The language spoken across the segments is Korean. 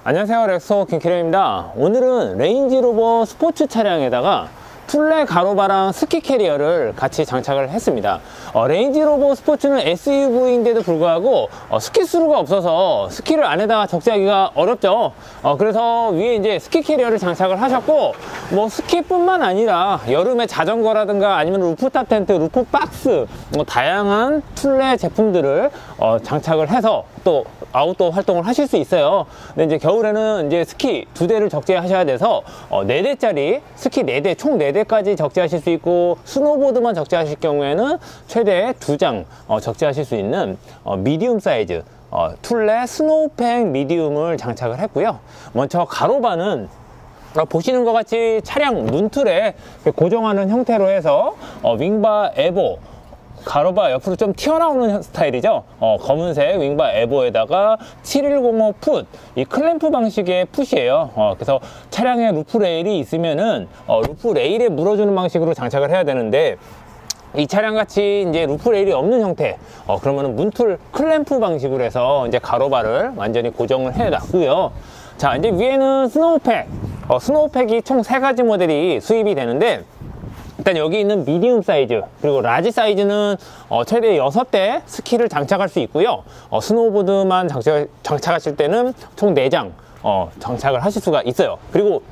안녕하세요, 렉소 김캐리어입니다. 오늘은 레인지로버 스포츠 차량에다가 툴레 가로바랑 스키 캐리어를 같이 장착을 했습니다. 레인지로버 스포츠는 SUV인데도 불구하고 스키 수로가 없어서 스키를 안에다가 적재하기가 어렵죠. 그래서 위에 이제 스키 캐리어를 장착을 하셨고, 뭐 스키뿐만 아니라 여름에 자전거라든가 아니면 루프탑 텐트, 루프 박스, 뭐 다양한 툴레 제품들을 장착을 해서 또 아웃도어 활동을 하실 수 있어요. 근데 이제 겨울에는 이제 스키 2대를 적재하셔야 돼서 4대짜리 스키 4대, 총 4대까지 적재하실 수 있고, 스노보드만 적재하실 경우에는 최대 2장 적재하실 수 있는 미디움 사이즈 툴레 스노우팩 미디움을 장착을 했고요. 먼저 가로바는 보시는 것 같이 차량 문틀에 고정하는 형태로 해서 윙바 에보 가로바 옆으로 좀 튀어나오는 스타일이죠. 검은색 윙바 에보에다가 7105 풋, 이 클램프 방식의 풋이에요. 그래서 차량에 루프 레일이 있으면은 루프 레일에 물어주는 방식으로 장착을 해야 되는데, 이 차량 같이 이제 루프 레일이 없는 형태, 그러면은 문틀 클램프 방식으로 해서 이제 가로바를 완전히 고정을 해 놨고요. 자, 이제 위에는 스노우팩, 스노우팩이 총 3가지 모델이 수입이 되는데, 일단 여기 있는 미디움 사이즈 그리고 라지 사이즈는 최대 6대 스키를 장착할 수 있고요. 스노우보드만 장착하실 때는 총 4장 장착을 하실 수가 있어요. 그리고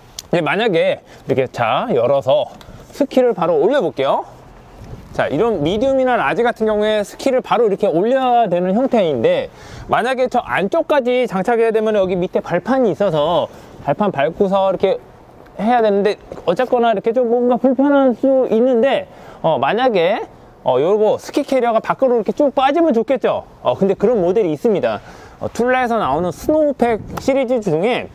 만약에 이렇게 자 열어서 스키를 바로 올려 볼게요. 자, 이런 미디움이나 라지 같은 경우에 스키를 바로 이렇게 올려야 되는 형태인데, 만약에 저 안쪽까지 장착해야 되면 여기 밑에 발판이 있어서 발판 밟고서 이렇게 해야 되는데, 어쨌거나 이렇게 좀 뭔가 불편할 수 있는데, 만약에 요거 스키 캐리어가 밖으로 이렇게 쭉 빠지면 좋겠죠. 근데 그런 모델이 있습니다. 툴레에서 나오는 스노우팩 시리즈 중에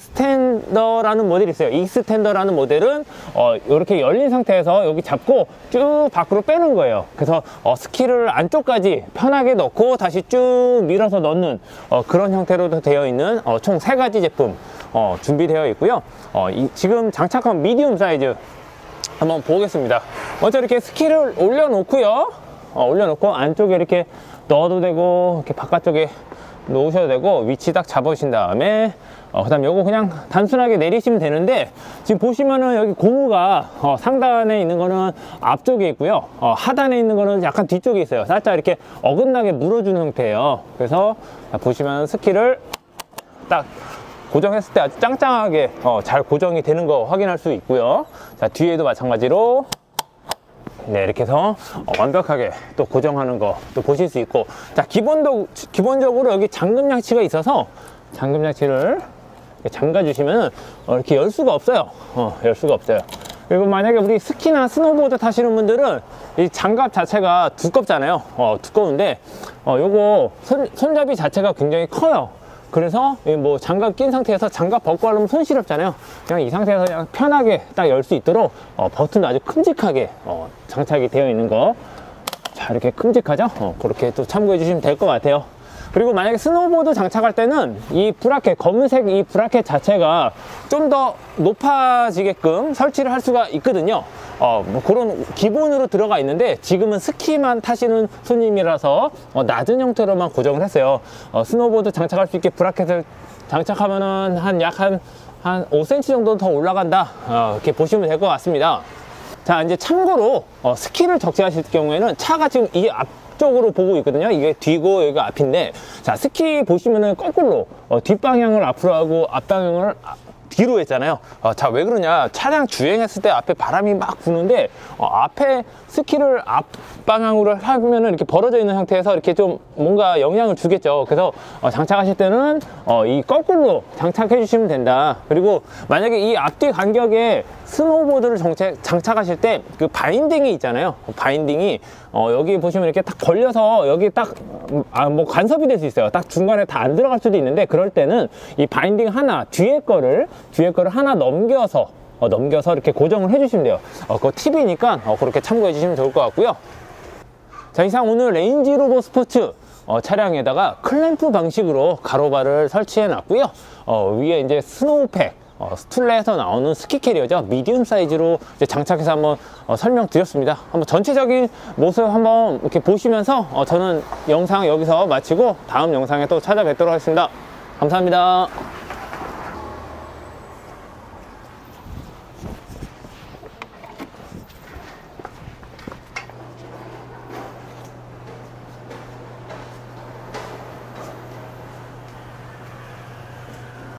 익스텐더라는 모델이 있어요. 익스텐더라는 모델은 이렇게 열린 상태에서 여기 잡고 쭉 밖으로 빼는 거예요. 그래서 스키를 안쪽까지 편하게 넣고 다시 쭉 밀어서 넣는 그런 형태로 되어 있는 총 3가지 제품 준비되어 있고요. 지금 장착한 미디움 사이즈 한번 보겠습니다. 먼저 이렇게 스키를 올려놓고요. 올려놓고 안쪽에 이렇게 넣어도 되고, 이렇게 바깥쪽에 놓으셔도 되고, 위치 딱 잡으신 다음에 그 다음에 요거 그냥 단순하게 내리시면 되는데, 지금 보시면은 여기 고무가 상단에 있는 거는 앞쪽에 있고요, 하단에 있는 거는 약간 뒤쪽에 있어요. 살짝 이렇게 어긋나게 물어주는 형태예요. 그래서 보시면 스키를 딱 고정했을 때 아주 짱짱하게 잘 고정이 되는 거 확인할 수 있고요. 자, 뒤에도 마찬가지로 네, 이렇게 해서 완벽하게 또 고정하는 거 또 보실 수 있고, 자, 기본적으로 여기 잠금 장치가 있어서 잠금 장치를 잠가 주시면 이렇게 열 수가 없어요. 열 수가 없어요. 그리고 만약에 우리 스키나 스노보드 타시는 분들은 이 장갑 자체가 두껍잖아요. 두꺼운데 요거 손잡이 자체가 굉장히 커요. 그래서 뭐 장갑 낀 상태에서 장갑 벗고 하려면 손시렵잖아요. 그냥 이 상태에서 그냥 편하게 딱 열 수 있도록 버튼도 아주 큼직하게 장착이 되어 있는 거. 자, 이렇게 큼직하죠? 그렇게 또 참고해 주시면 될 것 같아요. 그리고 만약에 스노보드 장착할 때는 이 브라켓, 검은색 이 브라켓 자체가 좀 더 높아지게끔 설치를 할 수가 있거든요. 뭐 그런 기본으로 들어가 있는데, 지금은 스키만 타시는 손님이라서 낮은 형태로만 고정을 했어요. 스노보드 장착할 수 있게 브라켓을 장착하면은 약 한 5cm 정도 더 올라간다, 이렇게 보시면 될 것 같습니다. 자, 이제 참고로 스키를 적재하실 경우에는 차가 지금 이 앞쪽으로 보고 있거든요. 이게 뒤고 여기가 앞인데, 자, 스키 보시면은 거꾸로 뒷방향을 앞으로 하고 앞방향을 뒤로 했잖아요. 자, 왜 그러냐, 차량 주행했을 때 앞에 바람이 막 부는데 앞에 스키를 앞방향으로 하면은 이렇게 벌어져 있는 상태에서 이렇게 좀 뭔가 영향을 주겠죠. 그래서 장착하실 때는 이 거꾸로 장착해 주시면 된다. 그리고 만약에 이 앞뒤 간격에 스노보드를 장착하실 때 그 바인딩이 있잖아요. 바인딩이 여기 보시면 이렇게 딱 걸려서 여기 딱 뭐 간섭이 될 수 있어요. 딱 중간에 다 안 들어갈 수도 있는데, 그럴 때는 이 바인딩 하나, 뒤에 거를 하나 넘겨서 이렇게 고정을 해주시면 돼요. 그거 팁이니까 그렇게 참고해 주시면 좋을 것 같고요. 자, 이상 오늘 레인지로버 스포츠 차량에다가 클램프 방식으로 가로바를 설치해 놨고요. 위에 이제 스노우팩, 툴레에서 나오는 스키 캐리어죠. 미디움 사이즈로 이제 장착해서 한번 설명드렸습니다. 한번 전체적인 모습 한번 이렇게 보시면서 저는 영상 여기서 마치고 다음 영상에 또 찾아뵙도록 하겠습니다. 감사합니다.